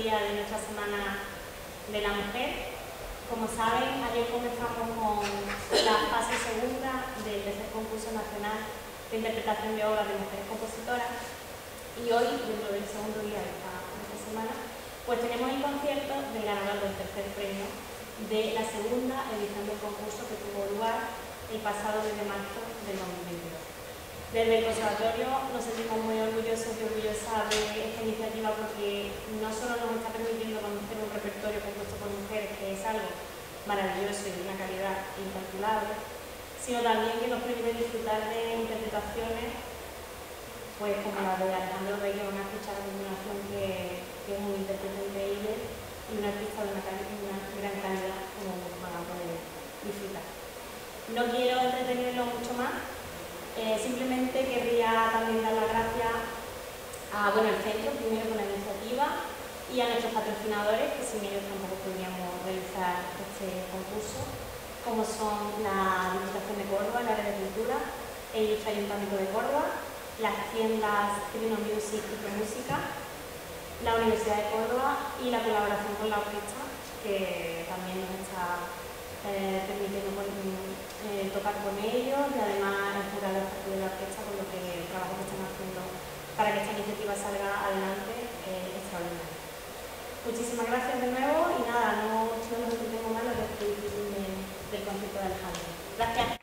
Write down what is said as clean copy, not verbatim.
día de nuestra Semana de la Mujer. Como saben, ayer comenzamos con la fase segunda del tercer concurso nacional de interpretación de obras de mujeres compositoras y hoy, dentro del segundo día de esta semana, pues tenemos el concierto del ganador del tercer premio de la segunda edición del concurso que tuvo lugar el pasado 2 de marzo del 2022. Desde el Conservatorio nos sentimos muy orgullosos y orgullosas de esta iniciativa porque no solo nos está permitiendo conocer un repertorio compuesto por mujeres, que es algo maravilloso y de una calidad incalculable, sino también que nos permite disfrutar de interpretaciones pues como la de Alejandro Bello, una escuchada a continuación que es un intérprete increíble y una artista de una gran calidad como van a poder disfrutar. No quiero entretenerlo mucho más. Simplemente querría también dar las gracias al centro, primero por la iniciativa, y a nuestros patrocinadores, que sin ellos tampoco podríamos realizar este concurso, como son la Diputación de Córdoba, el área de cultura, el Ilustre Ayuntamiento de Córdoba, las tiendas Trino Music y ProMúsica, la Universidad de Córdoba y la colaboración con la orquesta, que también nos está permitiendo tocar con ellos y además el jurado de la orquesta con lo que el trabajo que están haciendo para que esta iniciativa salga adelante extraordinario. Muchísimas gracias de nuevo y nada, no nos entretengamos más los que disfruten del concierto de Alejandro. Gracias.